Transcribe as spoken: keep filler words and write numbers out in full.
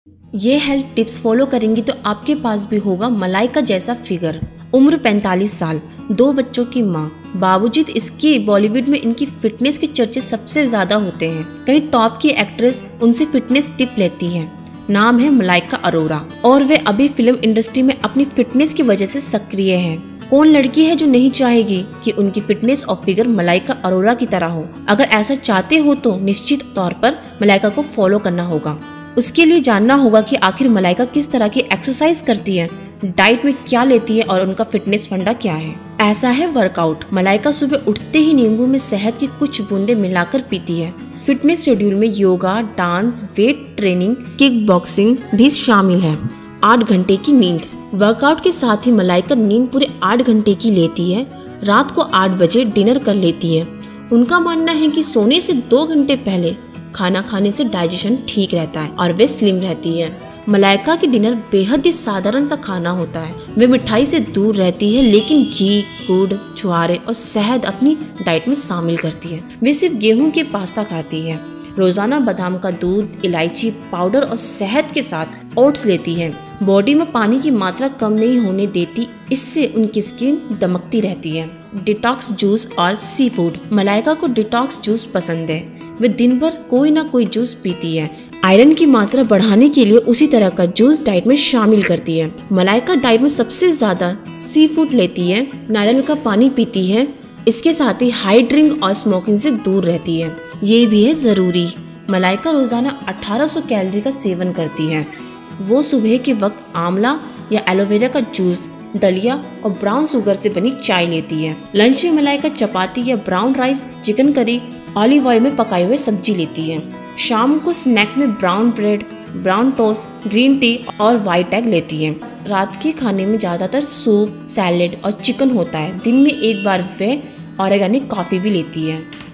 ये health tips follow करेंगी तो आपके पास भी होगा मलाइका जैसा फिगर। उम्र पैंतालीस साल, दो बच्चों की माँ। बावजूद इसके बॉलीवुड में इनकी फिटनेस के चर्चे सबसे ज्यादा होते हैं। कई टॉप की एक्ट्रेस उनसे फिटनेस टिप लेती हैं। नाम है मलाइका अरोरा और वे अभी फिल्म इंडस्ट्री में अपनी फिटनेस की वजह से सक्रिय हैं। कौन लड़की है जो नहीं चाहेगी कि उनकी फिटनेस और फिगर मलाइका अरोरा की तरह हो। अगर ऐसा चाहते हो तो निश्चित तौर पर मलाइका को फॉलो करना होगा। उसके लिए जानना होगा कि आखिर मलाइका किस तरह की एक्सरसाइज करती है, डाइट में क्या लेती है और उनका फिटनेस फंडा क्या है। ऐसा है वर्कआउट। मलाइका सुबह उठते ही नींबू में शहद की कुछ बूंदे मिलाकर पीती है। फिटनेस शेड्यूल में yoga, dance, weight training, kick boxing भी शामिल है। आठ घंटे की नींद। वर्कआउट के साथ ही मलाइका नींद पूरे आठ घंटे की लेती है। रात को आठ बजे डिनर कर लेती है। उनका मानना है कि सोने से दो घंटे पहले खाना खाने से डाइजेशन ठीक रहता है और वे स्लिम रहती है। मलाइका की डिनर बेहद ही साधारण सा खाना होता है। वे मिठाई से दूर रहती है लेकिन घी, गुड़, छुहारे और शहद अपनी डाइट में शामिल करती है। वे सिर्फ गेहूं के पास्ता खाती है। रोजाना बादाम का दूध, इलायची पाउडर और शहद के साथ ओट्स लेती है। बॉडी में पानी की मात्रा कम नहीं होने देती, इससे उनकी स्किन दमकती रहती है। डिटॉक्स जूस और सी फूड। मलाइका को डिटॉक्स जूस पसंद है। वे दिन भर कोई ना कोई जूस पीती है। आयरन की मात्रा बढ़ाने के लिए उसी तरह का जूस डाइट में शामिल करती है। मलाइका डाइट में सबसे ज्यादा सी फूड लेती है, नारियल का पानी पीती है। इसके साथ ही हाई ड्रिंक और स्मोकिंग से दूर रहती है। ये भी है जरूरी। मलाइका रोजाना अठारह सौ कैलोरी का सेवन करती है। वो सुबह के वक्त आंवला या एलोवेरा का जूस, दलिया और ब्राउन शुगर से बनी चाय लेती है। लंच में मलाइका चपाती या brown rice, chicken curry, olive oil में पकाए हुए सब्जी लेती है। शाम को स्नैक्स में brown bread, brown toast, green tea और व्हाइट एग लेती है। रात के खाने में ज्यादातर सूप, सैलेड और चिकन होता है। दिन में एक बार वे ऑर्गेनिक कॉफी भी लेती है।